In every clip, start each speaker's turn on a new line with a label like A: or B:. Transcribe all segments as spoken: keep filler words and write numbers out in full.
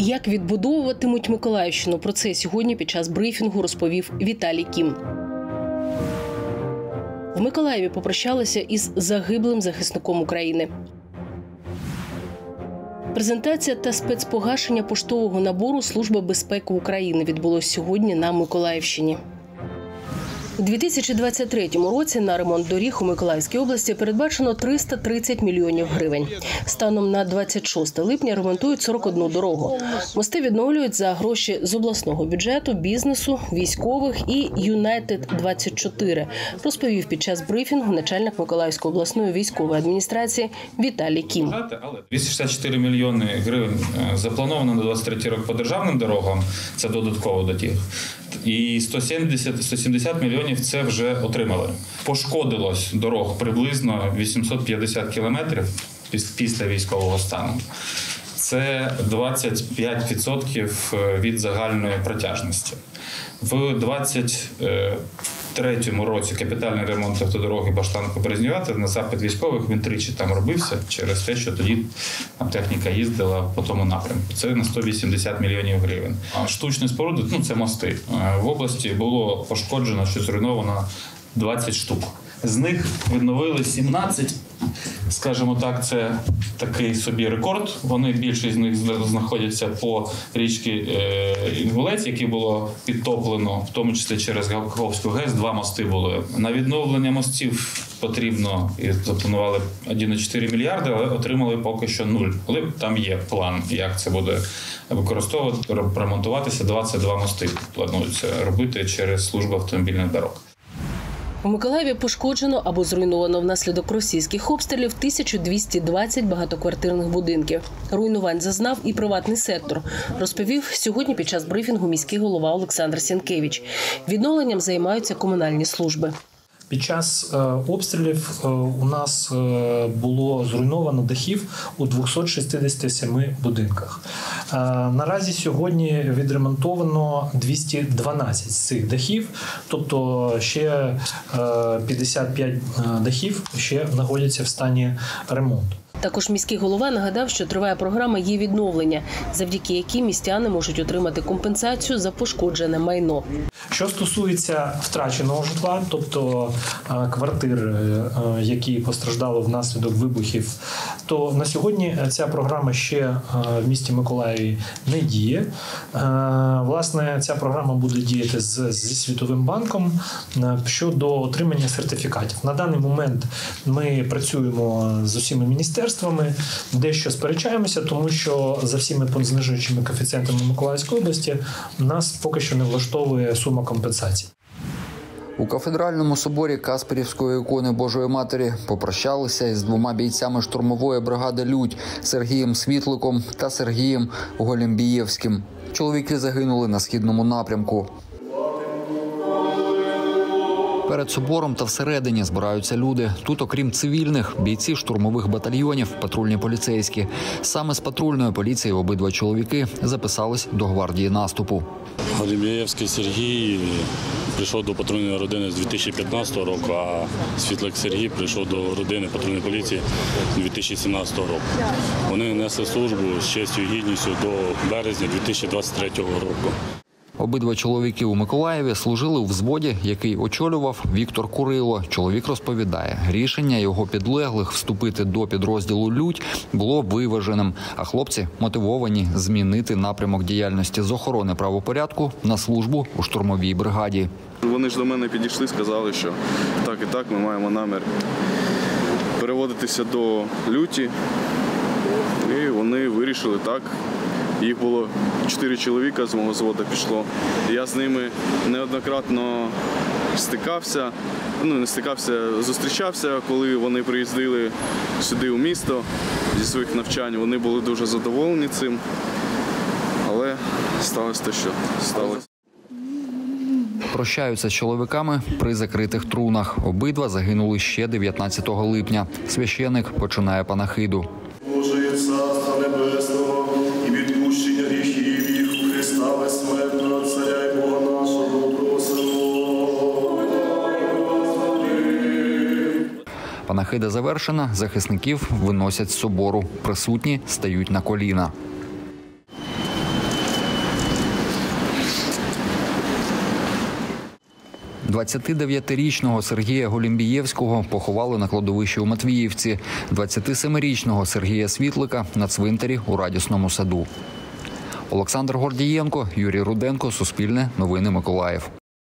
A: Як відбудовуватимуть Миколаївщину? Про це сьогодні під час брифінгу розповів Віталій Кім. В Миколаєві попрощалися із загиблим захисником України. Презентація та спецпогашення поштового набору Служби безпеки України відбулось сьогодні на Миколаївщині. У дві тисячі двадцять третьому році на ремонт доріг у Миколаївській області передбачено триста тридцять мільйонів гривень. Станом на двадцять шосте липня ремонтують сорок одну дорогу. Мости відновлюють за гроші з обласного бюджету, бізнесу, військових і Юнайтед двадцять чотири, розповів під час брифінгу начальник Миколаївської обласної військової адміністрації Віталій Кім.
B: двісті шістдесят чотири мільйони гривень заплановано на двадцять третій рік по державним дорогам, це додатково до тих. І сто сімдесят - сто сімдесят мільйонів це вже отримали. Пошкодилось дорог приблизно вісімсот п'ятдесят кілометрів після військового стану. Це двадцять п'ять відсотків від загальної протяжності. В двадцять третьому році капітальний ремонт автодороги Баштанка-Березнівка на запит військових він тричі там робився через те, що тоді там техніка їздила по тому напрямку. Це на сто вісімдесят мільйонів гривень. А штучні споруди, ну це мости. В області було пошкоджено, що зруйновано двадцять штук. З них відновили сімнадцять. Скажімо так, це такий собі рекорд. Вони, більшість з них знаходяться по річці Інгулець, які було підтоплено, в тому числі через Каховську ГЕС. Два мости були. На відновлення мостів потрібно, і запланували один цілих чотири мільярди, але отримали поки що нуль. Але там є план, як це буде використовувати, ремонтуватися. двадцять два мости планується робити через службу автомобільних дорог.
A: У Миколаєві пошкоджено або зруйновано внаслідок російських обстрілів тисячу двісті двадцять багатоквартирних будинків. Руйнувань зазнав і приватний сектор, розповів сьогодні під час брифінгу міський голова Олександр Сінкевич. Відновленням займаються комунальні служби.
C: Під час е, обстрілів е, у нас е, було зруйновано дахів у двохсот шістдесяти семи будинках. Е, наразі сьогодні відремонтовано двісті дванадцять з цих дахів, тобто ще е, п'ятдесят п'ять дахів ще знаходяться в стані ремонту.
A: Також міський голова нагадав, що триває програма «Є відновлення», завдяки якій містяни можуть отримати компенсацію за пошкоджене майно.
C: Що стосується втраченого житла, тобто квартир, які постраждали внаслідок вибухів, то на сьогодні ця програма ще в місті Миколаєві не діє. Власне, ця програма буде діяти зі Світовим банком щодо отримання сертифікатів. На даний момент ми працюємо з усіма міністерствами, дещо сперечаємося, тому що за всіми знижуючими коефіцієнтами Миколаївської області нас поки що не влаштовує сума компенсацій.
D: У кафедральному соборі Касперівської ікони Божої Матері попрощалися із двома бійцями штурмової бригади «Людь» Сергієм Світликом та Сергієм Голімбієвським. Чоловіки загинули на східному напрямку. Перед собором та всередині збираються люди. Тут, окрім цивільних, бійці штурмових батальйонів, патрульні поліцейські. Саме з патрульної поліції обидва чоловіки записались до гвардії наступу.
E: Голімбієвський Сергій прийшов до патрульної родини з дві тисячі п'ятнадцятого року, а Світлик Сергій прийшов до родини патрульної поліції з дві тисячі сімнадцятого року. Вони несли службу з честю і гідністю до березня дві тисячі двадцять третього року.
D: Обидва чоловіки у Миколаєві служили у взводі, який очолював Віктор Курило. Чоловік розповідає, рішення його підлеглих вступити до підрозділу «Людь» було виваженим, а хлопці мотивовані змінити напрямок діяльності з охорони правопорядку на службу у штурмовій бригаді.
F: Вони ж до мене підійшли, сказали, що так і так ми маємо намір переводитися до «Люті», і вони вирішили так. Їх було чотири чоловіка з мого взводу пішло. Я з ними неоднократно стикався, ну не стикався, зустрічався, коли вони приїздили сюди у місто зі своїх навчань. Вони були дуже задоволені цим, але сталося те, що сталося.
D: Прощаються з чоловіками при закритих трунах. Обидва загинули ще дев'ятнадцятого липня. Священик починає панахиду.
G: Боже, Царства Небесного і відпущення гріхів їх у Христа безсмертного Царя і Бога нашого просимо.
D: Панахида завершена, захисників виносять з собору. Присутні стають на коліна. двадцятидев'ятирічного Сергія Голімбієвського поховали на кладовищі у Матвіївці, двадцятисемирічного Сергія Світлика на цвинтарі у Радісному саду. Олександр Гордієнко, Юрій Руденко, Суспільне, Новини Миколаїв.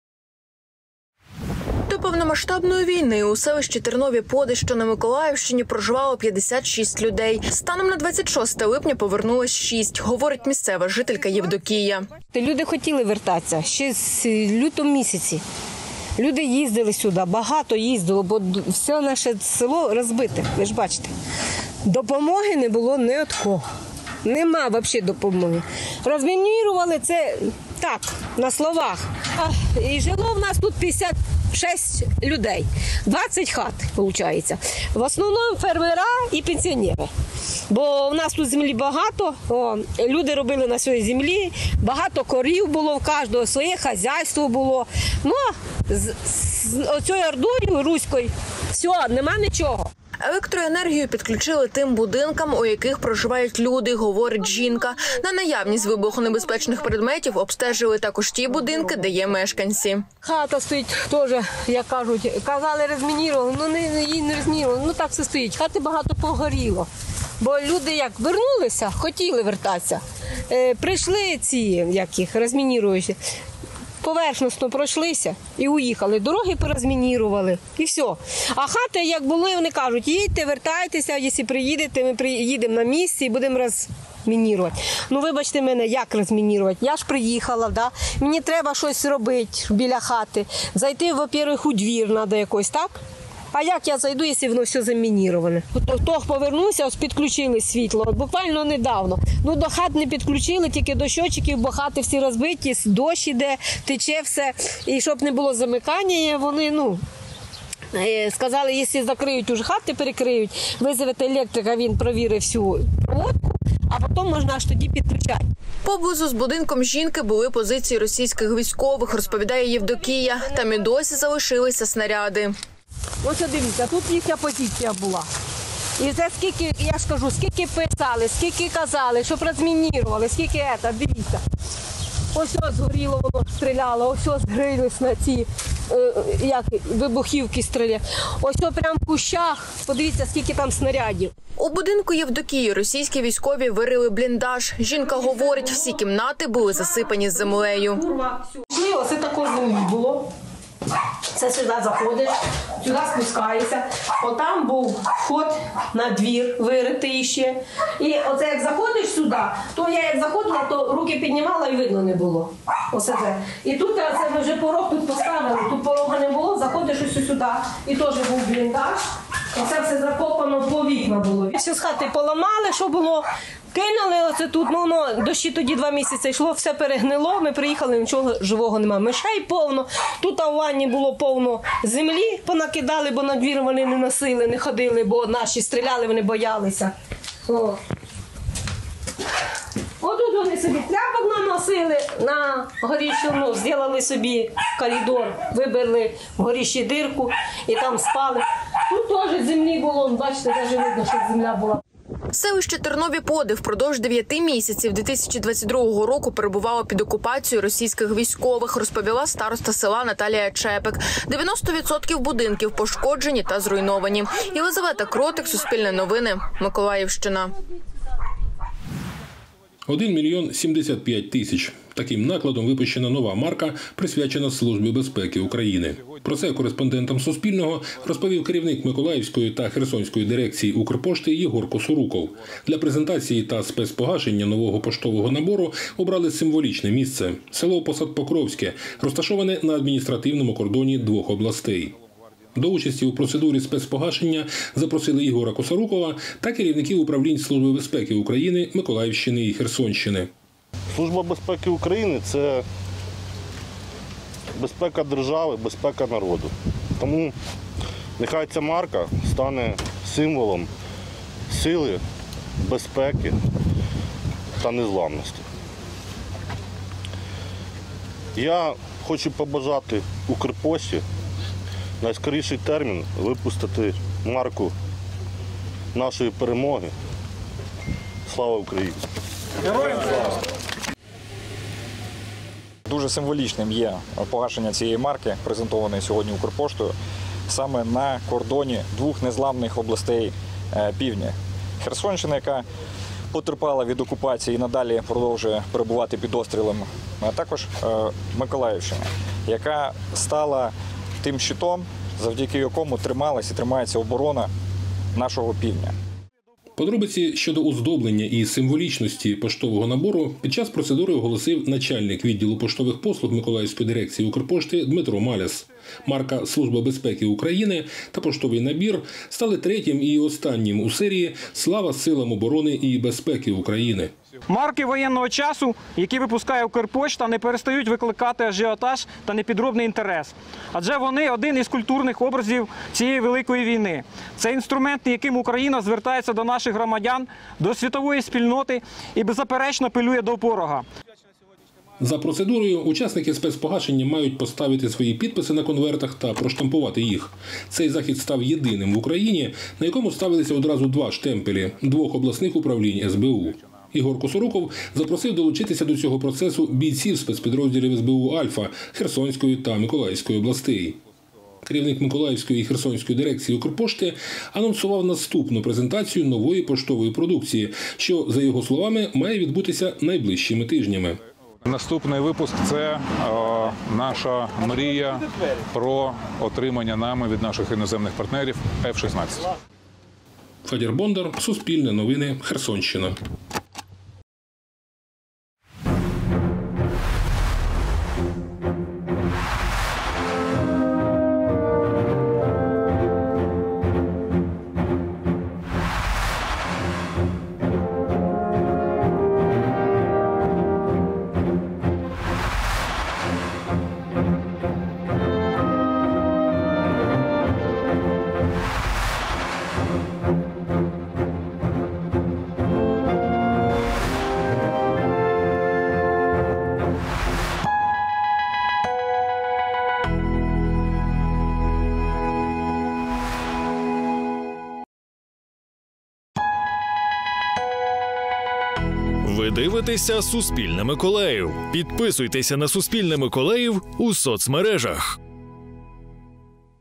H: До повномасштабної війни у селищі Тернові Поди, що на Миколаївщині, проживало п'ятдесят шість людей. Станом на двадцять шосте липня повернулось шість, говорить місцева жителька Євдокія.
I: Люди хотіли вертатися ще з лютого місяці. Люди їздили сюди, багато їздило, бо все наше село розбите, ви ж бачите. Допомоги не було ні від кого. Нема взагалі допомоги. Розмінірували це так, на словах. І жило в нас тут п'ятдесят шість людей, двадцять хат, виходить. В основному фермера і пенсіонери. Бо в нас тут землі багато, о, люди робили на своїй землі, багато корів було, в кожного своє хазяйство було. Ну, з, з оцією ордою руською, все, нема нічого.
H: Електроенергію підключили тим будинкам, у яких проживають люди, говорить жінка. На наявність вибухонебезпечних предметів обстежили також ті будинки, де є мешканці.
I: Хата стоїть теж, як кажуть, казали розмінірували, ну не, її не розмінірували, ну так все стоїть. Хати багато погоріло. Бо люди як вернулися, хотіли вертатися. Е, прийшли ці, як їх, розмініруючі. Поверхностно пройшлися і уїхали. Дороги порозмінірували і все. А хати, як були, вони кажуть, їдьте, вертайтеся, якщо приїдете, ми приїдемо на місці і будемо розмінірувати. Ну, вибачте мене, як розмінірувати? Я ж приїхала, да? Мені треба щось робити біля хати. Зайти, во-первых, у двір треба якось, так? А як я зайду, якщо воно все замініроване? Хто повернувся, ось підключили світло, буквально недавно. Ну, до хат не підключили, тільки до щочиків, бо хати всі розбиті, дощ іде, тече все. І щоб не було замикання, вони, ну, сказали, якщо закриють уже хати, перекриють, визовете електрика, він провірить всю проводку, а потім можна аж тоді підключати.
H: Поблизу з будинком жінки були позиції російських військових, розповідає Євдокія. Там і досі залишилися снаряди.
I: Ось дивіться, тут їхня позиція була. І це скільки, я ж кажу, скільки писали, скільки казали, щоб розмінірували, скільки це, дивіться. Ось ось згоріло, воно стріляло, ось ось згрились на ці, е, як, вибухівки стріляли. Ось ось прямо в кущах, подивіться, скільки там снарядів.
H: У будинку Євдокії російські військові вирили бліндаж. Жінка говорить, всі кімнати були засипані землею.
I: Ось тако землі було. Це сюди заходиш, сюди спускаєшся. Отам був вход на двір, виритий ще. І оце як заходиш сюди, то я як заходила, то руки піднімала і видно не було. Оце це. І тут це ми вже порог тут поставили, тут порога не було, заходиш ось сюди. І теж був бліндаж. Оце все закопано, по вікна було. Все з хати поламали, що було. Кинули оце тут, ну, ну, дощі тоді два місяці йшло, все перегнило, ми приїхали, нічого живого немає. Мишей повно, тут у ванні було повно землі, понакидали, бо на двір вони не носили, не ходили, бо наші стріляли, вони боялися. О. Отут вони собі тряпок наносили на горіщу, ну, зробили собі коридор, вибили в горіщі дирку і там спали. Тут теж землі було, бачите, навіть видно, що земля була.
H: Селище Тернові Поди впродовж дев'яти місяців дві тисячі двадцять другого року перебувало під окупацією російських військових, розповіла староста села Наталія Чепик. дев'яносто відсотків будинків пошкоджені та зруйновані. Єлизавета Кротик, Суспільне новини, Миколаївщина.
J: один мільйон сімдесят п'ять тисяч. Таким накладом випущена нова марка, присвячена Службі безпеки України. Про це кореспондентам Суспільного розповів керівник Миколаївської та Херсонської дирекції Укрпошти Єгор Косоруков. Для презентації та спецпогашення нового поштового набору обрали символічне місце – село Посад-Покровське, розташоване на адміністративному кордоні двох областей. До участі у процедурі спецпогашення запросили Ігора Косорукова та керівників управлінь Служби безпеки України Миколаївщини і Херсонщини.
K: Служба безпеки України – це безпека держави, безпека народу. Тому нехай ця марка стане символом сили, безпеки та незламності. Я хочу побажати Укрпошті найскоріший термін випустити марку нашої перемоги. Слава Україні!
J: Героям слава!
L: Дуже символічним є погашення цієї марки, презентованої сьогодні Укрпоштою, саме на кордоні двох незламних областей півдня. Херсонщина, яка потерпала від окупації і надалі продовжує перебувати під обстрілами, а також Миколаївщина, яка стала тим щитом, завдяки якому трималася і тримається оборона нашого півдня.
J: Подробиці щодо оздоблення і символічності поштового набору під час процедури оголосив начальник відділу поштових послуг Миколаївської дирекції Укрпошти Дмитро Маляс. Марка «Служба безпеки України» та поштовий набір стали третім і останнім у серії «Слава силам оборони і безпеки України».
M: Марки воєнного часу, які випускає Укрпошта, не перестають викликати ажіотаж та непідробний інтерес. Адже вони – один із культурних образів цієї великої війни. Це інструмент, яким Україна звертається до наших громадян, до світової спільноти і беззаперечно апелює до ворога.
J: За процедурою учасники спецпогашення мають поставити свої підписи на конвертах та проштампувати їх. Цей захід став єдиним в Україні, на якому ставилися одразу два штемпелі двох обласних управлінь ес бе у. Ігор Косоруков запросив долучитися до цього процесу бійців спецпідрозділів ес бе у «Альфа» Херсонської та Миколаївської областей. Керівник Миколаївської і Херсонської дирекції Укрпошти анонсував наступну презентацію нової поштової продукції, що, за його словами, має відбутися найближчими тижнями.
N: Наступний випуск – це е, наша мрія про отримання нами від наших іноземних партнерів еф шістнадцять.
J: Федір Бондар, Суспільне новини, Херсонщина.
O: Ви дивитеся «Суспільне Миколаїв». Підписуйтеся на «Суспільне Миколаїв» у соцмережах.